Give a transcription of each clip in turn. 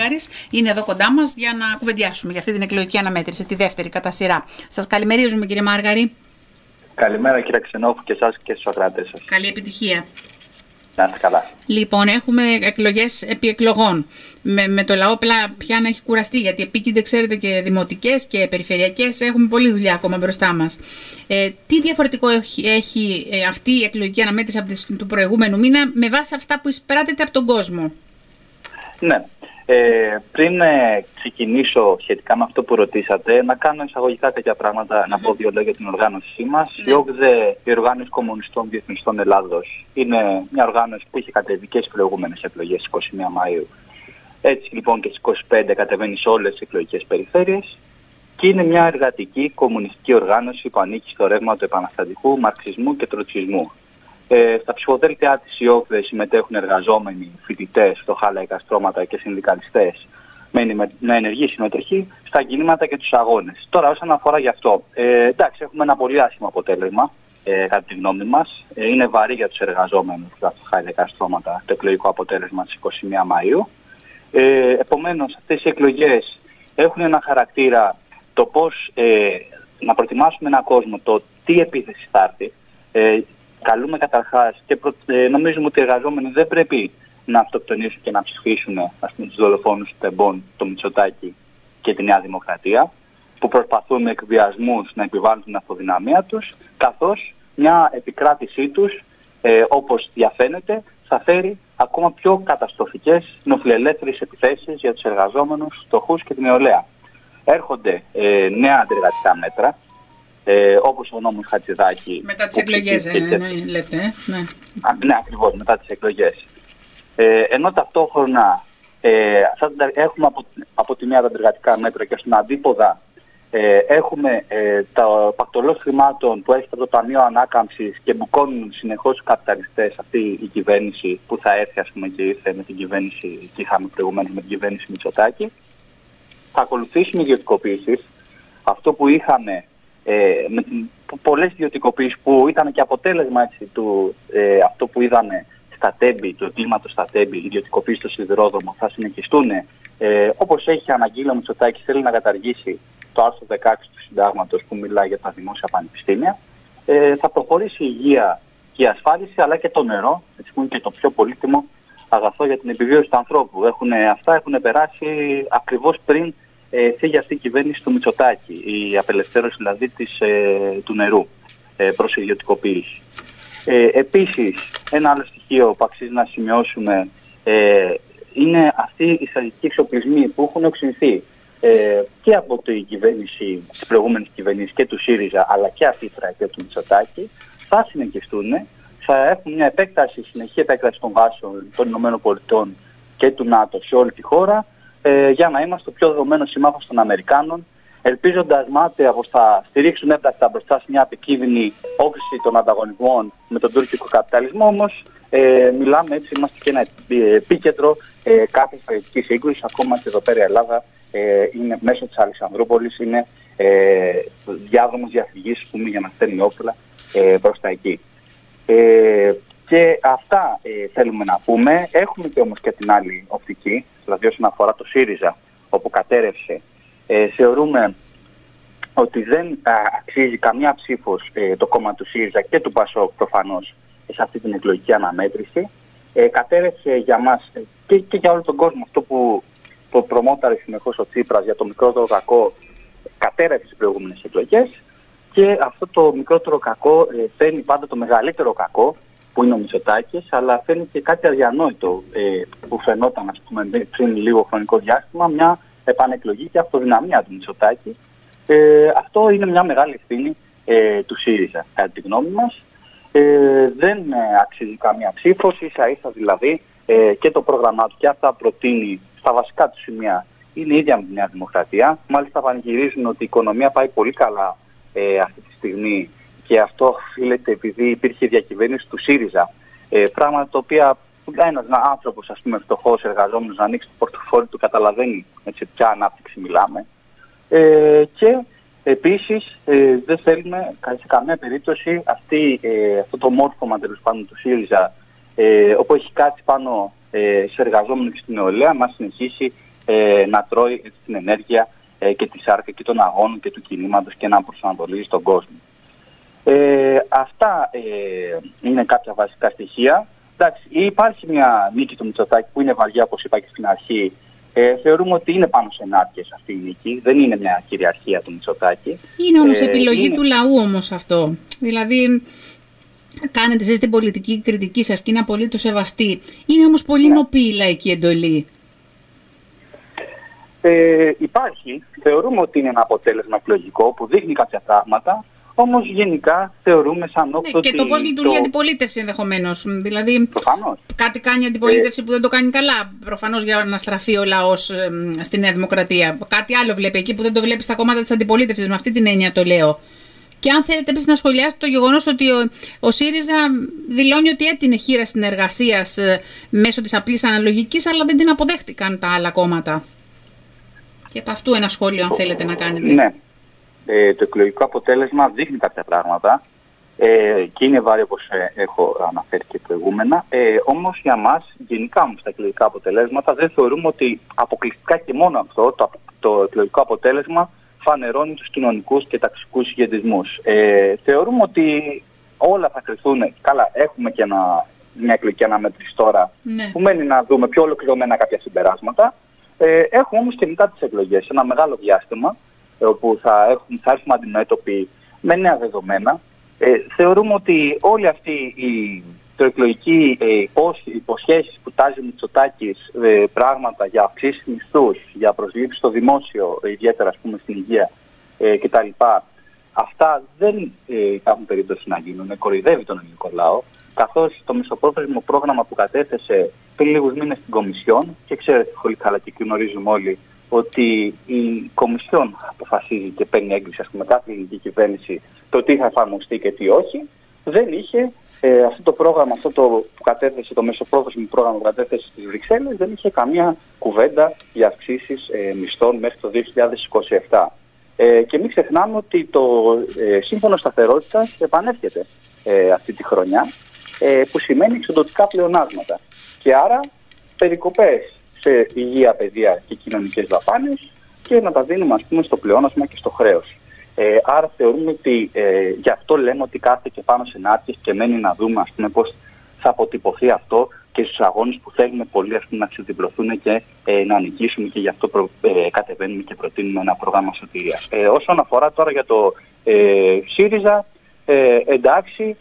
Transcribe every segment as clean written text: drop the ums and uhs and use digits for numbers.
Μάργαρης είναι εδώ κοντά μας για να κουβεντιάσουμε για αυτή την εκλογική αναμέτρηση, τη δεύτερη κατά σειρά. Σας καλημερίζουμε, κύριε Μάργαρη. Καλημέρα, κύριε Ξενόφου, και εσάς και στους ακροατές σας. Καλή επιτυχία. Να είστε καλά. Λοιπόν, έχουμε εκλογές επί εκλογών. Με το λαό πια να έχει κουραστεί, γιατί επίκυνται, ξέρετε, και δημοτικές και περιφερειακές. Έχουμε πολλή δουλειά ακόμα μπροστά μας. Τι διαφορετικό έχει αυτή η εκλογική αναμέτρηση από του προηγούμενου μήνα με βάση αυτά που εισπράτεται από τον κόσμο? Ναι. Πριν ξεκινήσω σχετικά με αυτό που ρωτήσατε, να κάνω εισαγωγικά τέτοια πράγματα, να πω δύο λόγια για την οργάνωσή μας. Η ΟΚΔΕ, η Οργάνωση Κομμουνιστών Διεθνιστών Ελλάδος, είναι μια οργάνωση που είχε κατέβει και στις προηγούμενες εκλογές στις 21 Μαΐου. Έτσι λοιπόν και στις 25 κατεβαίνει σε όλες τις εκλογικές περιφέρειες και είναι μια εργατική κομμουνιστική οργάνωση που ανήκει στο ρεύμα του επαναστατικού μαρξισμού και τροτσισμού. Στα ψηφοδέλτια της η ΟΚΔΕ συμμετέχουν εργαζόμενοι, φοιτητές, φτωχά λαϊκά στρώματα και συνδικαλιστές με ενεργή συμμετοχή στα κινήματα και τους αγώνες. Τώρα, όσον αφορά γι' αυτό, εντάξει, έχουμε ένα πολύ άσχημο αποτέλεσμα, κατά τη γνώμη μας. Είναι βαρύ για τους εργαζόμενους στα φτωχά λαϊκά στρώματα το εκλογικό αποτέλεσμα στις 21 Μαΐου. Επομένως, αυτές οι εκλογές έχουν ένα χαρακτήρα το πώς να προετοιμάσουμε έναν κόσμο, το τι επίθεση θα έρθει. Καλούμε καταρχάς και νομίζουμε ότι οι εργαζόμενοι δεν πρέπει να αυτοκτονήσουν και να ψηφίσουν, ας πούμε, τους δολοφόνους του Τεμπών, το Μητσοτάκη και τη Νέα Δημοκρατία, που προσπαθούν με εκβιασμούς να επιβάλλουν την αυτοδυναμία τους, καθώς μια επικράτησή τους, όπως διαφαίνεται, θα φέρει ακόμα πιο καταστροφικές νοφιλελεύθερες επιθέσεις για τους εργαζόμενους, φτωχούς και την νεολαία. Έρχονται νέα αντεργατικά μέτρα, όπως ο νόμος Χατζηδάκη. Μετά τις εκλογές, λέτε. Ναι. Ναι, ακριβώς, μετά τις εκλογές. Ενώ ταυτόχρονα έχουμε από τη μία τα αντεργατικά μέτρα και στον αντίποδα έχουμε το πακτολό χρημάτων που έρχεται από το Ταμείο Ανάκαμψης και μπουκώνουν συνεχώς τους καπιταλιστές αυτή η κυβέρνηση που θα έρθει, ας πούμε, και ήρθε με την κυβέρνηση, και είχαμε προηγουμένως με την κυβέρνηση Μητσοτάκη. Θα ακολουθήσουμε ιδιωτικοποίησεις. Αυτό που είχαμε με πολλές ιδιωτικοποίησεις που ήταν και αποτέλεσμα, έτσι, αυτό που είδαμε στα τέμπη, του εγκλήματος στα τέμπη, ιδιωτικοποίηση στο σιδηρόδρομο, θα συνεχιστούν. Όπως έχει αναγγείλει ο Μητσοτάκης, θέλει να καταργήσει το άρθρο 16 του Συντάγματος που μιλάει για τα δημόσια πανεπιστήμια. Θα προχωρήσει η υγεία και η ασφάλιση, αλλά και το νερό, έτσι, που είναι και το πιο πολύτιμο αγαθό για την επιβίωση του ανθρώπου. Αυτά έχουν περάσει ακριβώς πριν φύγει αυτή η κυβέρνηση του Μητσοτάκη, η απελευθέρωση δηλαδή του νερού προς ιδιωτικοποίηση. Επίσης, ένα άλλο στοιχείο που αξίζει να σημειώσουμε είναι αυτοί οι στρατιωτικοί εξοπλισμοί που έχουν οξυνθεί και από την κυβέρνηση, τις προηγούμενες κυβερνήσεις και του ΣΥΡΙΖΑ, αλλά και αυτή η τραϊκή του Μητσοτάκη, θα συνεχιστούν, θα έχουν μια επέκταση, συνεχή επέκταση των βάσεων των ΗΠΑ και του ΝΑΤΟ σε όλη τη χώρα, για να είμαστε ο πιο δεδομένος σύμμαχος των Αμερικάνων, ελπίζοντας μάταια πως θα στηρίξουν έπρακτα μπροστά σε μια επικίνδυνη όκριση των ανταγωνισμών με τον τουρκικό καπιταλισμό. Όμως, μιλάμε, έτσι, είμαστε και ένα επίκεντρο κάθε στρατιωτικής σύγκρουσης. Ακόμα και εδώ πέρα η Ελλάδα είναι μέσω της Αλεξανδρούπολης, είναι διάδρομος διαφυγής, ας πούμε, για να στέλνει όπλα προς τα εκεί. Και αυτά θέλουμε να πούμε. Έχουμε και όμως και την άλλη οπτική, δηλαδή όσον αφορά το ΣΥΡΙΖΑ, όπου κατέρευσε. Θεωρούμε ότι δεν αξίζει καμία ψήφος το κόμμα του ΣΥΡΙΖΑ και του ΠΑΣΟΚ προφανώς σε αυτή την εκλογική αναμέτρηση. Κατέρευσε για μας και για όλο τον κόσμο αυτό που προμόταρε συνεχώς ο Τσίπρας για το μικρότερο κακό, κατέρευσε στις προηγούμενες εκλογές, και αυτό το μικρότερο κακό φέρνει πάντα το μεγαλύτερο κακό, που είναι ο Μητσοτάκης, αλλά φέρνει και κάτι αδιανόητο που φαινόταν, ας πούμε, πριν λίγο χρονικό διάστημα, μια επανεκλογή και αυτοδυναμία του Μητσοτάκη. Αυτό είναι μια μεγάλη ευθύνη του ΣΥΡΙΖΑ, κατά τη γνώμη μας. Δεν αξίζει καμία ψήφος, ίσα-ίσα δηλαδή και το πρόγραμμά του και αυτά προτείνει στα βασικά του σημεία είναι ίδια με τη Νέα Δημοκρατία. Μάλιστα πανηγυρίζουν ότι η οικονομία πάει πολύ καλά αυτή τη στιγμή, και αυτό οφείλεται επειδή υπήρχε διακυβέρνηση του ΣΥΡΙΖΑ. Πράγματα τα οποία ένας άνθρωπος, ας πούμε, φτωχός εργαζόμενος, να ανοίξει το πορτοφόλι του, καταλαβαίνει, έτσι, ποια ανάπτυξη μιλάμε. Και επίσης δεν θέλουμε σε καμία περίπτωση αυτό το μόρφωμα, τέλος πάντων, του ΣΥΡΙΖΑ, όπου έχει κάτσει πάνω σε εργαζόμενους και στην νεολαία, να συνεχίσει να τρώει την ενέργεια και τη σάρκα και των αγώνων και του κινήματος και να προσανατολίζει τον κόσμο. Αυτά είναι κάποια βασικά στοιχεία. Εντάξει, υπάρχει μια νίκη του Μητσοτάκη που είναι βαριά, όπως είπα και στην αρχή. Θεωρούμε ότι είναι πάνω σε ενάρκειες αυτή η νίκη. Δεν είναι μια κυριαρχία του Μητσοτάκη. Είναι όμως επιλογή του λαού όμως αυτό. Δηλαδή, κάνετε εσείς την πολιτική κριτική σας και είναι απολύτως σεβαστή. Είναι όμως πολύ νοπή η λαϊκή εντολή. Υπάρχει. Θεωρούμε ότι είναι ένα αποτέλεσμα εκλογικό που δείχνει κάποια πράγματα. Όμως γενικά θεωρούμε σαν όψο και το πώς λειτουργεί η αντιπολίτευση ενδεχομένως. Δηλαδή, προφανώς. Κάτι κάνει η αντιπολίτευση που δεν το κάνει καλά. Προφανώς για να στραφεί ο λαός στη Νέα Δημοκρατία. Κάτι άλλο βλέπει εκεί που δεν το βλέπει στα κόμματα της αντιπολίτευσης. Με αυτή την έννοια το λέω. Και αν θέλετε επίσης να σχολιάσετε το γεγονός ότι ο ΣΥΡΙΖΑ δηλώνει ότι έτεινε χείρα συνεργασίας μέσω της απλής αναλογικής, αλλά δεν την αποδέχτηκαν τα άλλα κόμματα. Και από αυτού ένα σχόλιο, αν θέλετε να κάνετε. Ναι. Το εκλογικό αποτέλεσμα δείχνει κάποια πράγματα και είναι βάρη, όπως έχω αναφέρει και προηγούμενα. Όμως για μας, γενικά όμως τα εκλογικά αποτελέσματα, δεν θεωρούμε ότι αποκλειστικά και μόνο αυτό το εκλογικό αποτέλεσμα φανερώνει τους κοινωνικούς και ταξικούς συγγεντισμούς. Θεωρούμε ότι όλα θα κρυθούν. Καλά, έχουμε και μια εκλογική αναμέτρηση τώρα, που μένει να δούμε πιο ολοκληρωμένα κάποια συμπεράσματα. Έχουμε όμως και μετά τις εκλογές ένα μεγάλο διάστημα, όπου θα έρθουμε αντιμέτωποι με νέα δεδομένα. Θεωρούμε ότι όλη αυτή η προεκλογική υποσχέσεις που τάζει ο Μητσοτάκης, πράγματα για αυξήσεις μισθούς, για προσλήψεις στο δημόσιο, ιδιαίτερα ας πούμε στην υγεία κτλ. Αυτά δεν έχουν περίπτωση να γίνουν. Κοροϊδεύει τον ελληνικό λαό, καθώς το μεσοπρόθεσμο πρόγραμμα που κατέθεσε πριν λίγους μήνες στην Κομισιόν, και ξέρετε πολύ καλά και γνωρίζουμε όλοι ότι η Κομισιόν αποφασίζει και παίρνει έγκριση, ας πούμε, κάθε ελληνική κυβέρνηση το τι θα εφαρμοστεί και τι όχι, δεν είχε αυτό το πρόγραμμα, που κατέθεσε, το μεσοπρόθεσμο πρόγραμμα που κατέθεσε στις Βρυξέλλες, δεν είχε καμία κουβέντα για αυξήσεις μισθών μέχρι το 2027. Και μην ξεχνάμε ότι το Σύμφωνο Σταθερότητας επανέρχεται αυτή τη χρονιά, που σημαίνει εξοντωτικά πλεονάσματα. Και άρα περικοπές σε υγεία, παιδεία και κοινωνικές δαπάνες, και να τα δίνουμε, ας πούμε, στο πλεόνασμα και στο χρέος. Άρα θεωρούμε ότι γι' αυτό λέμε ότι κάθε και πάνω σε ενάρκειες, και μένει να δούμε, ας πούμε, πώς θα αποτυπωθεί αυτό και στους αγώνες που θέλουμε πολύ, ας πούμε, να ξεδιπλωθούν και να νικήσουμε, και γι' αυτό κατεβαίνουμε και προτείνουμε ένα πρόγραμμα σωτηρίας. Όσον αφορά τώρα για το ΣΥΡΙΖΑ, εντάξει,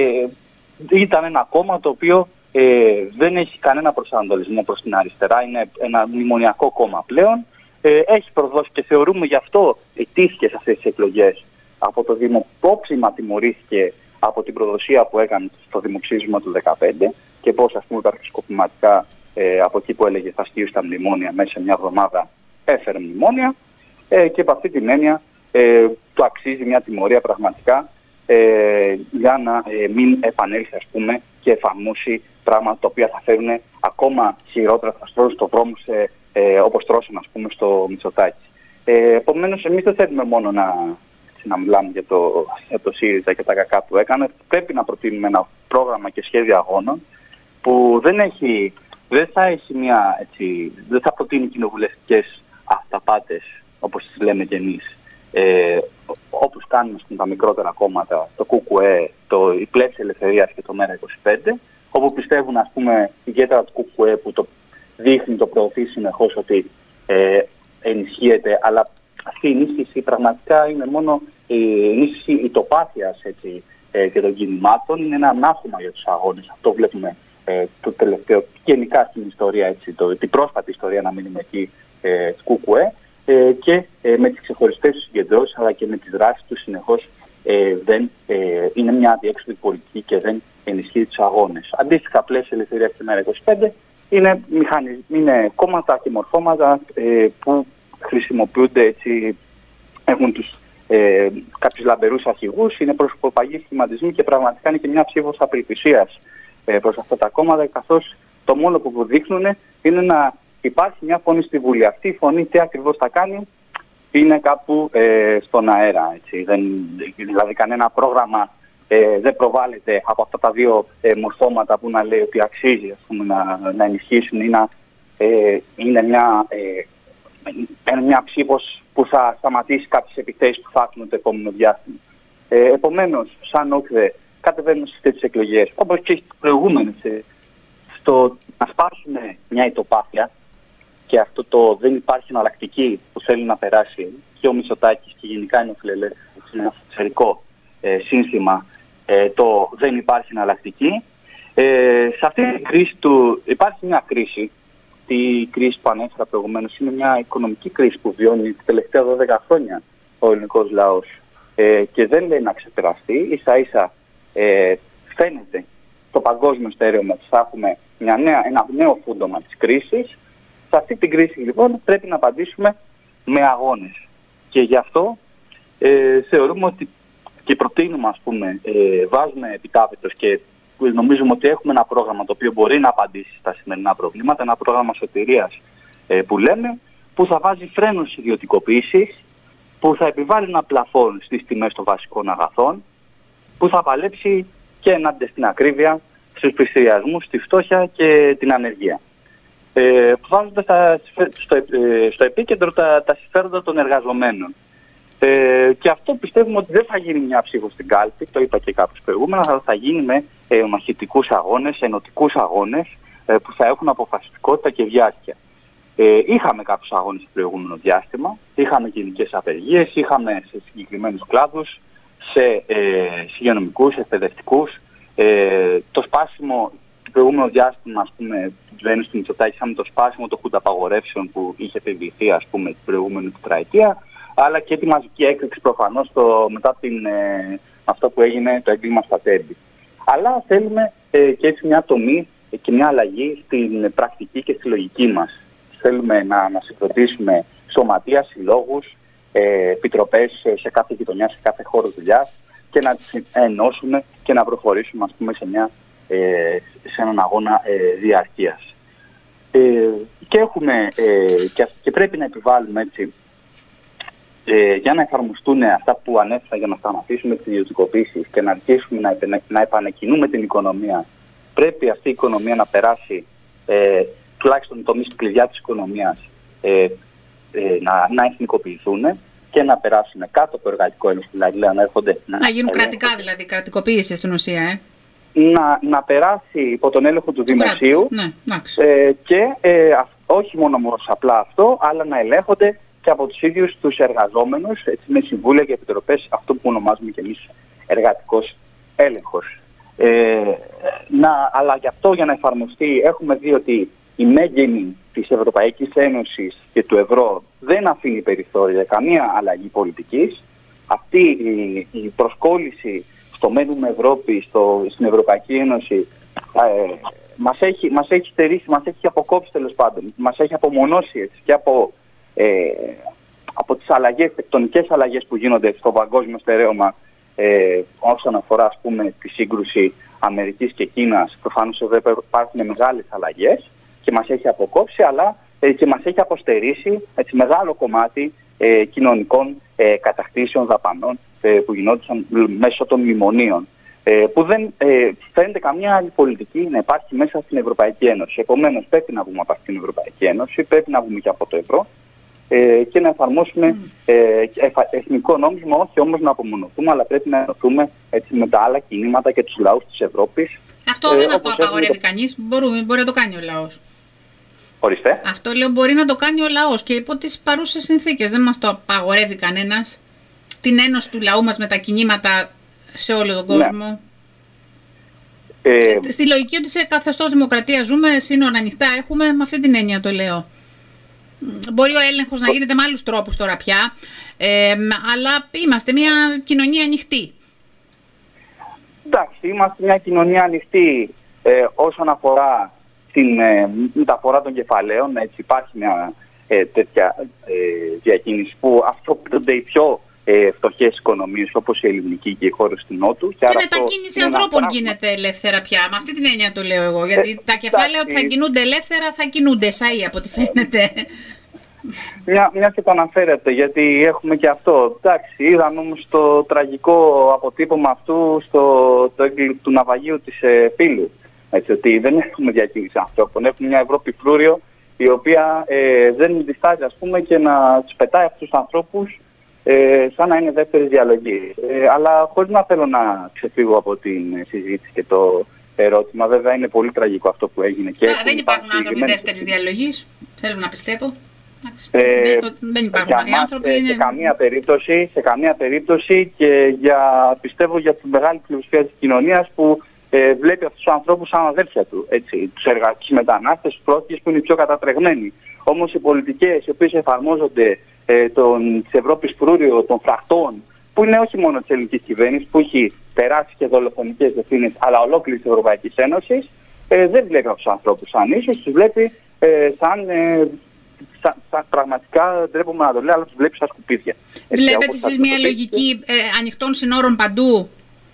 ήταν ένα κόμμα το οποίο δεν έχει κανένα προσανατολισμό προς την αριστερά, είναι ένα μνημονιακό κόμμα πλέον. Έχει προδώσει, και θεωρούμε γι' αυτό ετήθηκε σε αυτές τις εκλογές από το δημοψήφισμα, τιμωρήθηκε από την προδοσία που έκανε στο δημοψήφισμα του 2015, και πώς, ας πούμε, υπερσκοπηματικά από εκεί που έλεγε θα στείλει τα μνημόνια, μέσα σε μια εβδομάδα έφερε μνημόνια, και από αυτή την έννοια του αξίζει μια τιμωρία πραγματικά, για να μην επανέλθει, ας πούμε, και εφαρμόσει πράγματα τα οποία θα φέρουν ακόμα χειρότερα, θα στρώσουν στο δρόμο όπως τρώσουν, ας πούμε, στο Μητσοτάκη. Επομένως, εμείς δεν θέλουμε μόνο να μιλάμε για το ΣΥΡΙΖΑ και τα κακά που έκανε. Πρέπει να προτείνουμε ένα πρόγραμμα και σχέδιο αγώνων που δεν θα προτείνει κοινοβουλευτικές αυταπάτες, όπως τις λέμε κι εμείς, όπως κάνουν τα μικρότερα κόμματα, το ΚΚΕ, η Πλεύση Ελευθερίας και το ΜΕΡΑ25, όπου πιστεύουν, ας πούμε, ιδιαίτερα το ΚΚΕ που το δείχνει, το προωθεί συνεχώς ότι ενισχύεται, αλλά αυτή η ενίσχυση πραγματικά είναι μόνο η ενίσχυση ητοπάθειας και των κινημάτων, είναι ένα ανάχωμα για τους αγώνες. Αυτό βλέπουμε το τελευταίο, γενικά στην ιστορία, την πρόσφατη ιστορία, να μείνουμε εκεί, του ΚΚΕ, και με τις ξεχωριστές τους συγκεντρώσεις, αλλά και με τις δράσεις τους συνεχώς δεν είναι μια αδιέξοδη πολιτική και δεν ενισχύει τους αγώνες. Αντίστοιχα, Πλεύση Ελευθερίας και ΜΕΡΑ25 είναι κόμματα και μορφώματα που χρησιμοποιούνται έτσι, έχουν κάποιους λαμπερούς αρχηγούς, είναι προσωποπαγείς σχηματισμοί, και πραγματικά είναι και μια ψήφος απελπισίας προς αυτά τα κόμματα, καθώς το μόνο που δείχνουν είναι να υπάρχει μια φωνή στη Βουλή. Αυτή η φωνή τι ακριβώς θα κάνει είναι κάπου στον αέρα. Έτσι. Δηλαδή κανένα πρόγραμμα δεν προβάλλεται από αυτά τα δύο μορφώματα που να λέει ότι αξίζει, ας πούμε, να ενισχύσουν ή να είναι μια ψήφος που θα σταματήσει κάποιες επιθέσεις που θα έχουν το επόμενο διάστημα. Επομένως, σαν ΟΚΔΕ, κατεβαίνουμε σε τέτοιες εκλογές, όπως και στις προηγούμενες, στο να σπάσουμε μια ητοπάθεια, και αυτό το δεν υπάρχει εναλλακτική που θέλει να περάσει και ο Μητσοτάκης και γενικά είναι ένα σφαιρικό σύνθημα, το δεν υπάρχει εναλλακτική. Σε αυτή την κρίση υπάρχει μια κρίση. Η κρίση που ανέφερα προηγουμένως είναι μια οικονομική κρίση που βιώνει τα τελευταία 12 χρόνια ο ελληνικός λαός και δεν λέει να ξεπεραστεί. Ίσα-ίσα φαίνεται στο παγκόσμιο στερέωμα ότι θα έχουμε ένα νέο φούντομα της κρίσης. Σε αυτή την κρίση λοιπόν πρέπει να απαντήσουμε με αγώνες. Και γι' αυτό θεωρούμε ότι και προτείνουμε, ας πούμε, βάζουμε επιτάπητος και νομίζουμε ότι έχουμε ένα πρόγραμμα το οποίο μπορεί να απαντήσει στα σημερινά προβλήματα, ένα πρόγραμμα σωτηρίας που λέμε, που θα βάζει φρένο στις ιδιωτικοποίησεις, που θα επιβάλλει ένα πλαφόν στις τιμές των βασικών αγαθών, που θα παλέψει και ενάντια στην ακρίβεια, στους πληστηριασμούς, στη φτώχεια και την ανεργία. Βάζοντας στο επίκεντρο τα συμφέροντα των εργαζομένων. Και αυτό πιστεύουμε ότι δεν θα γίνει μια ψήφο στην κάλπη, το είπα και κάποιους προηγούμενα, αλλά θα γίνει με μαχητικούς αγώνες, ενωτικούς αγώνες που θα έχουν αποφασιστικότητα και διάρκεια. Είχαμε κάποιους αγώνες στο προηγούμενο διάστημα, είχαμε γενικές απεργίες, είχαμε σε συγκεκριμένους κλάδους, σε υγειονομικούς, εκπαιδευτικούς. Το σπάσιμο του προηγούμενου διάστημα, ας πούμε, την κυβέρνηση του Μητσοτάκη, είχαμε το σπάσιμο των χουνταπαγορεύσεων που είχε επιβληθεί, ας πούμε, την προηγούμενη τετραετία, αλλά και τη μαζική έκρηξη προφανώς μετά αυτό που έγινε το έγκλημα στα Τέμπη. Αλλά θέλουμε και έτσι μια τομή και μια αλλαγή στην πρακτική και στη λογική μας. Θέλουμε να συγκροτήσουμε σωματεία, συλλόγους, επιτροπές σε κάθε γειτονιά, σε κάθε χώρο δουλειάς και να τις ενώσουμε και να προχωρήσουμε, ας πούμε, σε έναν αγώνα διαρκείας. Και πρέπει να επιβάλλουμε έτσι, για να εφαρμοστούν αυτά που ανέφερα, για να σταματήσουμε τις ιδιωτικοποίησεις και να αρχίσουμε να επανεκκινούμε την οικονομία, πρέπει αυτή η οικονομία να περάσει, τουλάχιστον τομείς κλειδιά της οικονομίας, να εθνικοποιηθούν και να περάσουν κάτω από το εργατικό έλεγχο, δηλαδή να γίνουν κρατικά, δηλαδή, κρατικοποίηση στην ουσία, να περάσει υπό τον έλεγχο του δημοσίου, και όχι μόνο απλά αυτό, αλλά να ελέγχονται και από τους ίδιους τους εργαζόμενους, έτσι, με συμβούλια και επιτροπές, αυτό που ονομάζουμε και εμείς εργατικός έλεγχος. Αλλά γι' αυτό, για να εφαρμοστεί, έχουμε δει ότι η μέγενη της Ευρωπαϊκής Ένωσης και του ευρώ δεν αφήνει περιθώρια για καμία αλλαγή πολιτικής. Αυτή η προσκόλληση στο μένουμε Ευρώπη, στην Ευρωπαϊκή Ένωση, μας έχει στερήσει, μας έχει αποκόψει, τέλος πάντων, μας έχει απομονώσει έτσι, και από τις αλλαγές, τεκτονικές αλλαγές που γίνονται στο παγκόσμιο στερέωμα, όσον αφορά, ας πούμε, τη σύγκρουση Αμερικής και Κίνας. Προφανώς εδώ υπάρχουν μεγάλες αλλαγές και μας έχει αποκόψει, αλλά και μας έχει αποστερήσει έτσι, μεγάλο κομμάτι κοινωνικών κατακτήσεων, δαπανών που γινόντουσαν μέσω των μνημονίων, που δεν φαίνεται καμία άλλη πολιτική να υπάρχει μέσα στην Ευρωπαϊκή Ένωση. Επομένως, πρέπει να βγούμε από την Ευρωπαϊκή Ένωση, πρέπει να βγούμε και από το ευρώ και να εφαρμόσουμε εθνικό νόμισμα, όχι όμως να απομονωθούμε, αλλά πρέπει να ενωθούμε έτσι, με τα άλλα κινήματα και τους λαούς της Ευρώπης. Αυτό δεν μας το απαγορεύει κανείς, μπορεί να το κάνει ο λαός. Ορίστε. Αυτό λέω μπορεί να το κάνει ο λαός και υπό τις παρούσες συνθήκες. Δεν μας το απαγορεύει κανένας. Την ένωση του λαού μας με τα κινήματα σε όλο τον κόσμο. Στη λογική ότι σε καθεστώς δημοκρατία ζούμε, σύνορα ανοιχτά έχουμε, με αυτή την έννοια το λέω. Μπορεί ο έλεγχος να γίνεται με άλλους τρόπους τώρα πια, αλλά είμαστε μια κοινωνία ανοιχτή. Εντάξει, είμαστε μια κοινωνία ανοιχτή όσον αφορά την μεταφορά των κεφαλαίων. Έτσι, υπάρχει μια τέτοια διακίνηση που αυτοπτώνται οι πιο φτωχές οικονομίες όπως η ελληνική και οι χώρες του Νότου. Και μετακίνηση ανθρώπων γίνεται ελεύθερα πια. Με αυτή την έννοια το λέω εγώ. Γιατί τα κεφάλαια ότι θα κινούνται ελεύθερα θα κινούνται εσάι από ό,τι φαίνεται. Μια και το αναφέρετε, γιατί έχουμε και αυτό. Εντάξει, είδαμε όμως το τραγικό αποτύπωμα αυτού του ναυαγίου της Πύλου. Έτσι, ότι δεν έχουμε διακίνηση ανθρώπων. Έχουμε μια Ευρώπη φρούριο η οποία δεν διστάζει, ας πούμε, και να τους πετάει αυτούς τους ανθρώπους σαν να είναι δεύτερη διαλογή. Αλλά χωρίς να θέλω να ξεφύγω από την συζήτηση και το ερώτημα, βέβαια είναι πολύ τραγικό αυτό που έγινε. Και δεν υπάρχουν άνθρωποι δεύτερης διαλογής, θέλω να πιστεύω. Δεν υπάρχουν άνθρωποι. Σε καμία περίπτωση και πιστεύω για την μεγάλη πλειοψηφία της κοινωνίας που βλέπει αυτούς τους ανθρώπους σαν αδέρφια του. Τους μετανάστες, τους πρόσφυγες που είναι οι πιο κατατρεγμένοι. Όμως οι πολιτικές οι οποίες εφαρμόζονται της Ευρώπης φρούριο, των φραχτών, που είναι όχι μόνο της ελληνικής κυβέρνησης, που έχει περάσει και δολοφονικές ευθύνες, αλλά ολόκληρης της Ευρωπαϊκής Ένωσης, δεν βλέπει αυτούς τους ανθρώπους σαν ίσους, τους βλέπει σαν πραγματικά, ντρέπομαι να το λέω, αλλά τους βλέπει σαν σκουπίδια. Βλέπετε εσείς μια λογική ανοιχτών συνόρων παντού?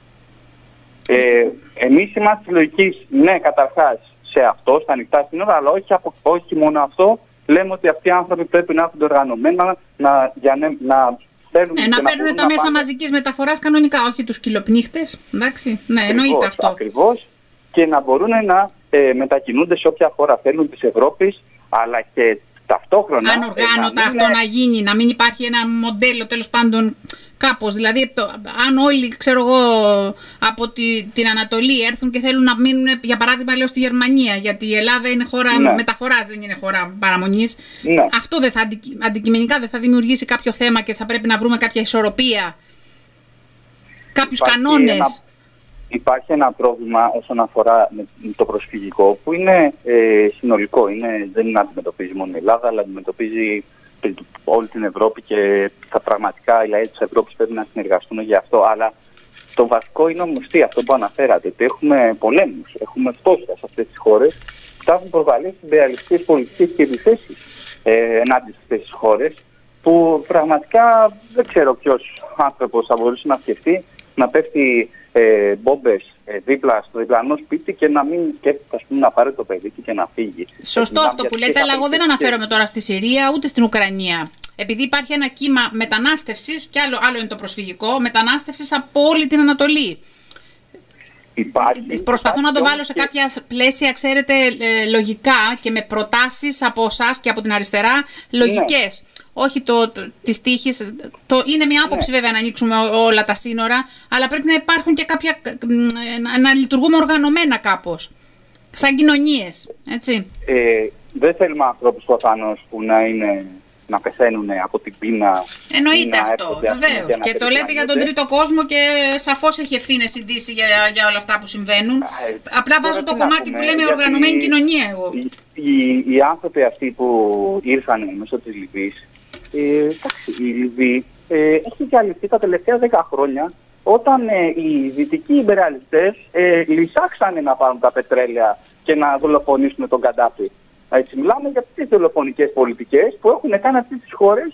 Εμείς είμαστε της λογικής, ναι, καταρχάς σε αυτό, στα ανοιχτά σύνορα, αλλά όχι μόνο αυτό. Λέμε ότι αυτοί οι άνθρωποι πρέπει να έχουν οργανωμένα, να παίρνουν τα μέσα μαζικής μεταφοράς κανονικά, όχι τους κυλοπνίχτες. Εντάξει, ναι, εννοείται αυτό. Ακριβώς, και να μπορούν να μετακινούνται σε όποια χώρα θέλουν της Ευρώπης, αλλά και ταυτόχρονα. Ανοργάνωτα αυτό να γίνει, να μην υπάρχει ένα μοντέλο τέλος πάντων κάπως. Δηλαδή, αν όλοι, ξέρω εγώ, από την Ανατολή έρθουν και θέλουν να μείνουν, για παράδειγμα, λέω στη Γερμανία, γιατί η Ελλάδα είναι χώρα μεταφοράς, δεν είναι χώρα παραμονής. Ναι. Αυτό δεν θα αντικειμενικά δεν θα δημιουργήσει κάποιο θέμα και θα πρέπει να βρούμε κάποια ισορροπία, κάποιους κανόνες. Υπάρχει ένα πρόβλημα όσον αφορά το προσφυγικό που είναι συνολικό. Δεν αντιμετωπίζει μόνο η Ελλάδα, αλλά αντιμετωπίζει όλη την Ευρώπη και πραγματικά οι λαοί της Ευρώπης πρέπει να συνεργαστούν για αυτό. Αλλά το βασικό είναι όμως αυτό που αναφέρατε, ότι έχουμε πολέμους, έχουμε φτώχεια σε αυτές τις χώρες που έχουν προβαλήσει συμπεριαλιστικές πολιτικές και επιθέσεις ενάντια σε αυτές τις χώρες, που πραγματικά δεν ξέρω ποιος άνθρωπος θα μπορούσε να σκεφτεί να πέφτει μπόμπες δίπλα στο διπλανό σπίτι και να μην σκέφτεται, ας πούμε, να πάρει το παιδί και να φύγει. Σωστό αυτό που λέτε, αλλά εγώ δεν αναφέρομαι τώρα στη Συρία ούτε στην Ουκρανία. Επειδή υπάρχει ένα κύμα μετανάστευσης, και άλλο είναι το προσφυγικό, μετανάστευσης από όλη την Ανατολή. Προσπαθώ να το βάλω σε κάποια πλαίσια, ξέρετε, λογικά και με προτάσεις από εσάς και από την αριστερά, λογικές. Ναι. Όχι της τύχης. Είναι μια άποψη βέβαια να ανοίξουμε όλα τα σύνορα, αλλά πρέπει να υπάρχουν και κάποια, να λειτουργούμε οργανωμένα κάπως. Σαν κοινωνίες, έτσι. Δεν θέλουμε ανθρώπους προφανώς που να πεθαίνουν από την πείνα. Εννοείται αυτό, βεβαίως. Και το λέτε για τον τρίτο κόσμο και σαφώς έχει ευθύνες η Δύση για όλα αυτά που συμβαίνουν. Απλά βάζω το κομμάτι που λέμε οργανωμένη κοινωνία εγώ. Οι άνθρωποι αυτοί που ήρθαν μέσω της Λιβύης, η Λιβύη έχει διαλυθεί τα τελευταία 10 χρόνια, όταν οι δυτικοί ιμπεριαλιστές λυσάξανε να πάρουν τα πετρέλαια και να δολοφονήσουν τον Καντάφη. Έτσι, μιλάμε για τις δολοφονικές πολιτικές που έχουν κάνει αυτές τις χώρες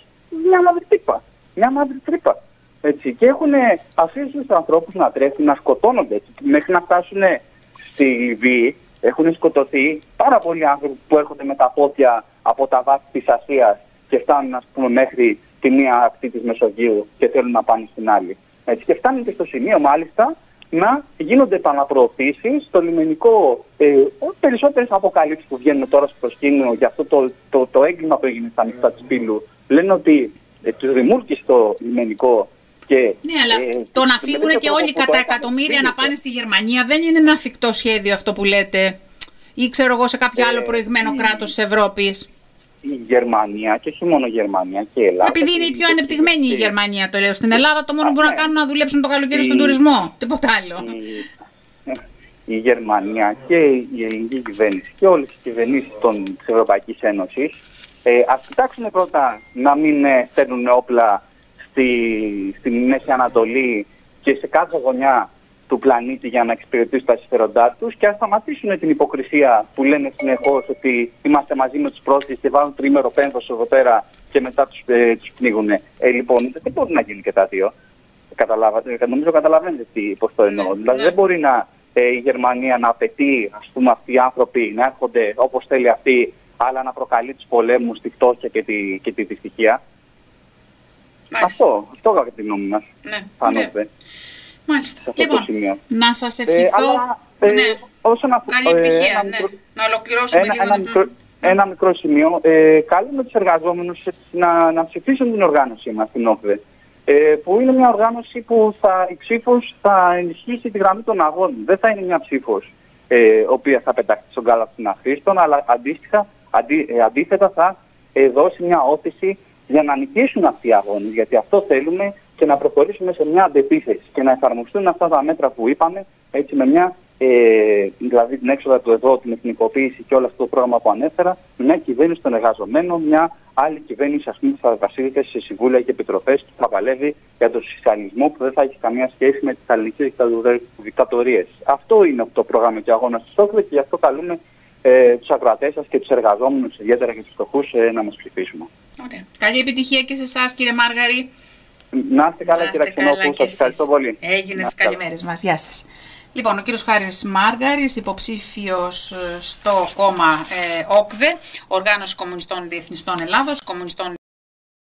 μια μαύρη τρύπα. Έτσι, και έχουν αφήσει τους ανθρώπους να τρέχουν, να σκοτώνονται. Έτσι, μέχρι να φτάσουν στη Λιβύη έχουν σκοτωθεί πάρα πολλοί άνθρωποι που έρχονται με τα πόδια από τα βάθη της Ασίας και φτάνουν, ας πούμε, μέχρι τη μία ακτή της Μεσογείου και θέλουν να πάνε στην άλλη. Έτσι, και φτάνουν και στο σημείο μάλιστα να γίνονται επαναπροωθήσεις στο λιμενικό. Περισσότερες αποκαλύψεις που βγαίνουν τώρα στο προσκήνιο για αυτό το έγκλημα που έγινε στα νυχτά της Πύλου, λένε ότι τους ρημούρκησε στο λιμενικό. Ναι, αλλά το να φύγουν και όλοι κατά εκατομμύρια να πάνε στη Γερμανία δεν είναι ένα εφικτό σχέδιο αυτό που λέτε, ή ξέρω εγώ σε κάποιο άλλο προηγμένο κράτος της Ευρώπης. Η Γερμανία, και όχι μόνο η Γερμανία, και η Ελλάδα. Επειδή είναι η πιο ανεπτυγμένη η Γερμανία, το λέω. Στην Ελλάδα το μόνο που μπορούν να κάνουν να δουλέψουν το καλοκαίρι στον τουρισμό. Τίποτα άλλο. Η Γερμανία και η ελληνική κυβέρνηση και όλες οι κυβερνήσεις της Ευρωπαϊκής Ένωσης ας κοιτάξουν πρώτα να μην στέλνουν όπλα στη Μέση Ανατολή και σε κάθε γωνιά του πλανήτη για να εξυπηρετήσουν τα συμφέροντά τους, και ας σταματήσουν την υποκρισία που λένε συνεχώς ότι είμαστε μαζί με τους πρόσφυγες και βάλουν τριήμερο πένθος εδώ πέρα και μετά τους πνίγουν. Λοιπόν, δεν μπορεί να γίνει και τα δύο. Νομίζω καταλαβαίνετε πώς το εννοώ. Δηλαδή δεν μπορεί η Γερμανία να απαιτεί, ας πούμε, αυτοί οι άνθρωποι να έρχονται όπως θέλει αυτοί, αλλά να προκαλεί τους πολέμους, τη φτώχεια και τη δυστυχία. Αυτό κατά τη γνώμη μας. Ναι. Μάλιστα. Λοιπόν, να σας ευχηθώ. Καλή επιτυχία. Να ολοκληρώσουμε λίγο. ένα μικρό σημείο. Καλούμε τους εργαζόμενους να ψηφίσουν την οργάνωσή μας, την ΟΚΔΕ. Που είναι μια οργάνωση που η ψήφος θα ενισχύσει τη γραμμή των αγώνων. Δεν θα είναι μια ψήφος οποία θα πεταχθεί στον κάλαθο των αχρήστων, αλλά αντίθετα θα δώσει μια όθηση για να νικήσουν αυτοί οι αγώνες. Γιατί αυτό θέλουμε, και να προχωρήσουμε σε μια αντεπίθεση και να εφαρμοστούν αυτά τα μέτρα που είπαμε, έτσι με μια, δηλαδή την έξοδο του ΕΔΟ, την εθνικοποίηση και όλο αυτό το πρόγραμμα που ανέφερα, μια κυβέρνηση των εργαζομένων, μια άλλη κυβέρνηση, ας πούμε, που θα βασίζεται σε συμβούλια και επιτροπές και θα παλεύει για τον σοσιαλισμό που δεν θα έχει καμία σχέση με τις ελληνικές δικτατορίες. Αυτό είναι το πρόγραμμα και αγώνας της ΟΚΔΕ, και γι' αυτό καλούμε τους ακροατές σας και τους εργαζόμενους, ιδιαίτερα και τους φτωχούς, να μας ψηφίσουμε. Ωραία. Καλή επιτυχία και σε εσάς, κύριε Μάργαρη. Να είστε καλά, κύριε Ξενόπουλο. Σας ευχαριστώ πολύ. Έγινε τις καλημέρες μας. Γεια σας. Λοιπόν, ο κύριος Χάρης Μάργαρης, υποψήφιος στο κόμμα ΟΚΔΕ, Οργάνωση Κομμουνιστών Διεθνιστών Ελλάδος, Κομμουνιστών